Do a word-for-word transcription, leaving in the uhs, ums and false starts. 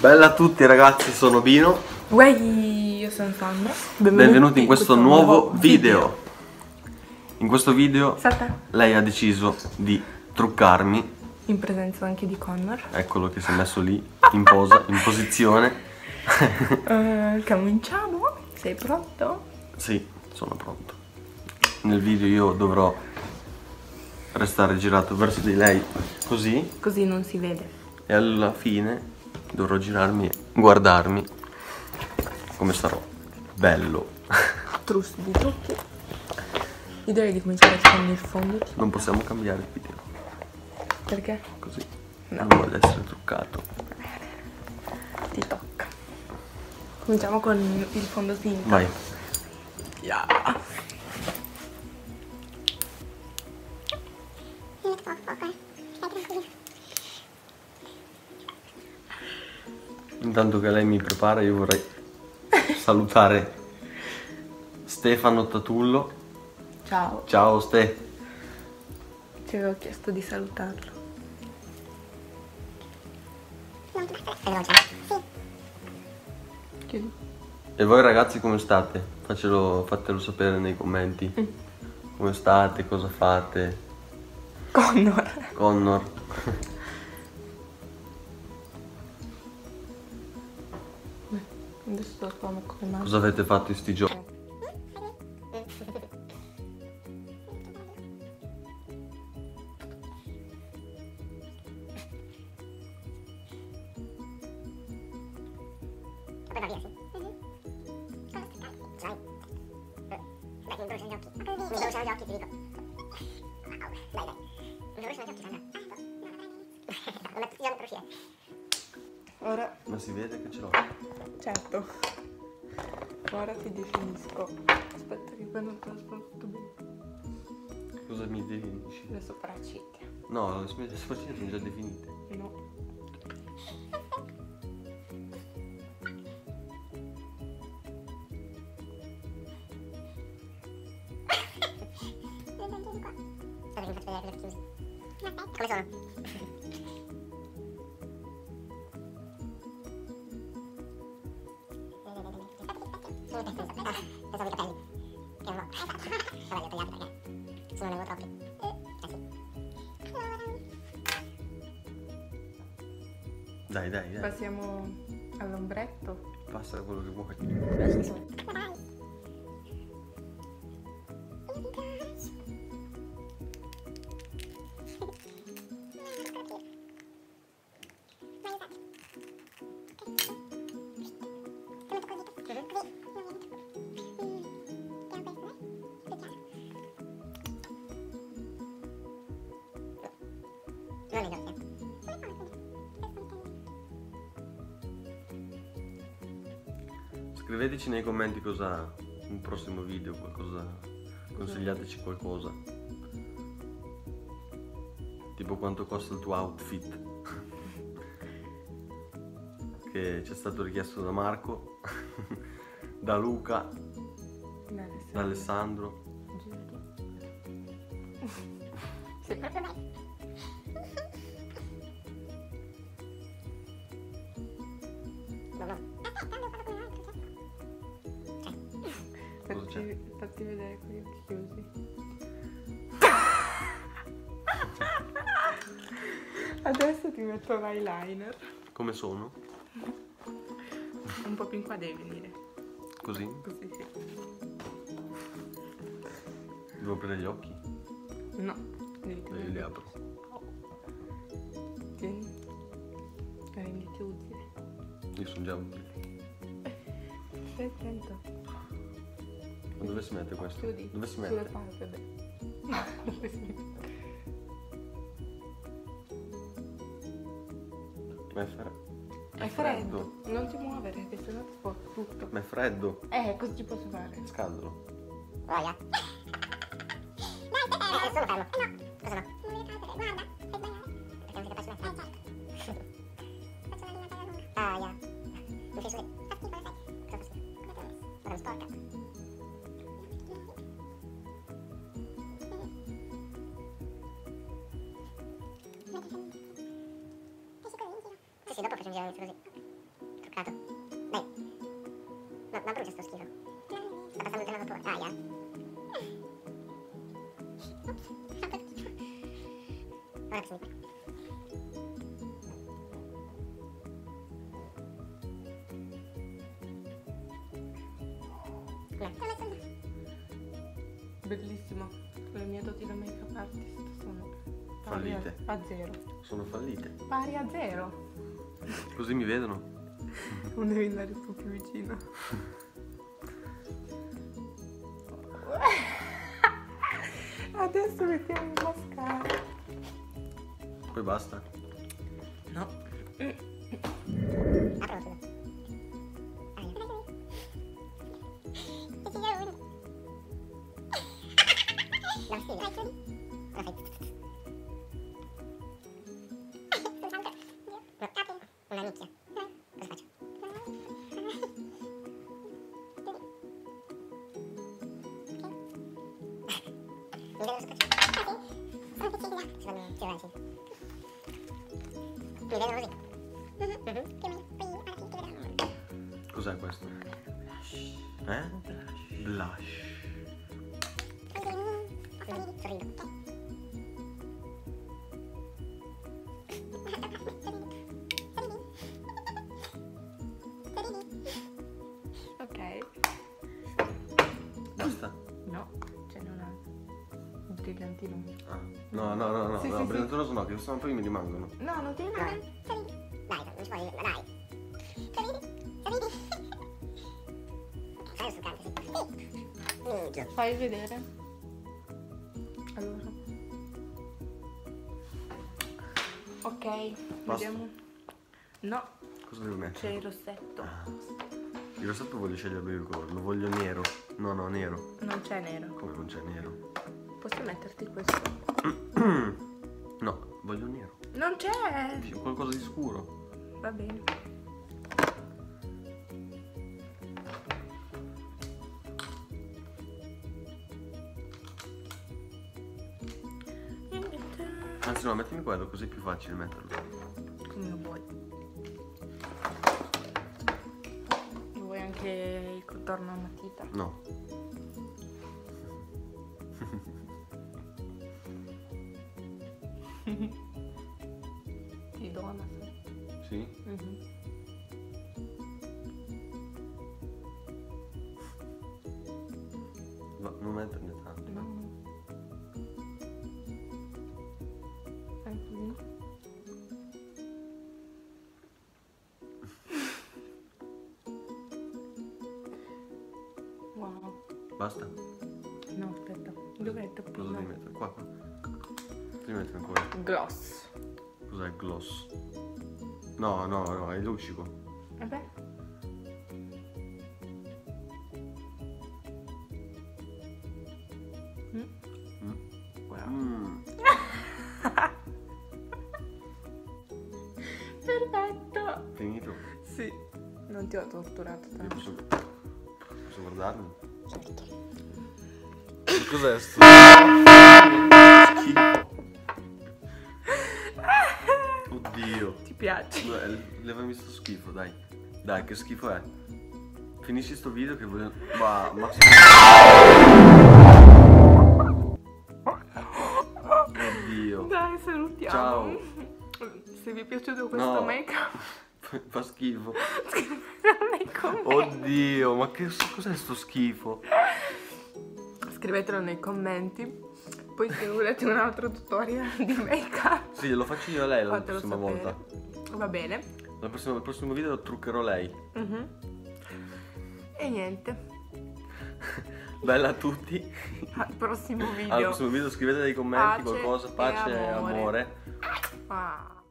Bella a tutti ragazzi, sono Bino. Uey, io sono Sandra. Benvenuti, Benvenuti in questo, questo nuovo video. video. In questo video Sata. lei ha deciso di truccarmi. In presenza anche di Connor. Eccolo che si è messo lì, in posa, in posizione. uh, Cominciamo? Sei pronto? Sì, sono pronto. Nel video io dovrò restare girato verso di lei così. Così non si vede. E alla fine dovrò girarmi e guardarmi come sarò bello. Trusso di trucchi. Io direi di cominciare con il fondo. Non possiamo cambiare il video. Perché? Così. No. Non voglio essere truccato. Ti tocca. Cominciamo con il fondo finto. Vai. Yeah. Intanto che lei mi prepara io vorrei salutare Stefano Tatullo. Ciao. Ciao Ste. Ti avevo chiesto di salutarlo. Chiudi. E voi ragazzi come state? Facelo, fatelo sapere nei commenti. Mm. Come state, cosa fate? Connor. Connor. Adesso sto con il Cosa avete fatto in sti giorni? Ora. Ma si vede che ce l'ho? Certo. Ora ti definisco. Aspetta che quando te lo sposto tutto bene. Cosa mi definisci? Le sopracciglia. No, le sopracciglia sono già definite. No. Come sono? Pensavo i capelli. Che non ho. Vabbè, li ho tagliati perché se non ne avevo troppi. Dai, dai, dai. Passiamo all'ombretto. Passa quello che vuoi. Non negli occhi. Scriveteci nei commenti cosa un prossimo video, qualcosa, consigliateci qualcosa. Tipo quanto costa il tuo outfit. Che ci è stato richiesto da Marco, da Luca, da Alessandro. Sei proprio me. Fatti, fatti vedere con gli occhi chiusi. Adesso ti metto l'eyeliner. Come sono? Un po' più in qua devi venire. Così? Così sì. Devo aprire gli occhi? No, devi Io li apro. Tieni. Renditi utile. Io sono già utile. Stai attento. Ma dove si mette questo? Chiudi. Dove si Sulle mette? palpebre. Dove si mette? Ma è, fre È freddo. Non ti muovere, che sennò ti sporco tutto. Ma è freddo. Eh, cosa ci posso fare? Scaldalo. Voglia. Dai, sono fermo. No. Cosa no? Guarda, stai sbagliando. Perché non sei capace di mettere? Faccio la linea lunga. Ah, yeah. Mi fai su. Fa schifo, lo sai. Cosa fa schifo? Ora mi sporca. Sì, sì, dopo faccio un giro, inizio così. toccato. Dai. No, ma brucia sto schifo. Sta passando il vapore. Ah, yeah. Ora che si Bellissimo. Le mie doti da make-up artist sono pari Fallite. a, a zero. Sono fallite. Pari a zero. Così mi vedono? Non devi andare tu più vicino. Adesso mettiamo il mascara. Poi basta? No. apro scusa. Ah, io. Che ci sia uno. La stile. Vai, chiudi. Ora fai. Scusate. No, apri. Una nicchia. Cosa faccio? Mi vedo sopra. Ah, sì? Sono piccini là. Si fanno... si avanti. Mi vedo così. Mhm, mhm. Più o meno. Poi alla fine ti vedrò. Cos'è questo? Eh? Blush. Sorrido. Sorrido. Ok. Basta? No, ce n'è una. Un brillantino. Ah. No, no, no, no, Sì, no, sì, brillantino no, che sennò poi mi rimangono. No, non ti rimane. Dai, non ci puoi, ma dai. Sorridi, sorridi. Fai lo struccante, sì. Minchia. Fai vedere. Allora. Ok, Basta. vediamo. No, Cosa devo mettere? c'è il rossetto. Il rossetto voglio scegliere il colore, lo voglio nero. No, no, nero. Non c'è nero. Come non c'è nero? Posso metterti questo? No, voglio nero. Non c'è! C'è qualcosa di scuro. Va bene. Anzi no, mettimi quello, così è più facile metterlo. Come lo vuoi. Vuoi anche il contorno a matita? No. Ti do una se. Sì? Mhm. No, non metterne tanto. No, no. Fai così. Wow. Basta? No, aspetta. Dov'è il Cosa toppino? devi mettere? Qua, qua. Devi mettere ancora. Gloss. Cos'è il gloss? No, no, no, è lucido. Vabbè. Mm. Mm. Wow. Mm. Perfetto. Finito? Sì. Non ti ho torturato Io tanto. posso, posso guardarmi? Cos'è sto? Schifo. Oddio. Ti piace? Dai, levami sto schifo, dai. Dai, che schifo è? Finisci sto video che voglio... Ma... ma... Oddio. Dai, salutiamo. Ciao. Se vi è piaciuto questo No. make-up, Fa schifo. scrivetelo nei commenti. Oddio, ma che cos'è sto schifo? Scrivetelo nei commenti. Poi se volete un altro tutorial di make-up, Sì, lo faccio io a lei la fatelo prossima sapere. volta. Va bene. La prossima, il prossimo video lo truccherò lei. Mhm. E niente. Bella a tutti. Al prossimo video. Al prossimo video scrivete nei commenti Pace qualcosa. e Pace e amore. amore. Ah.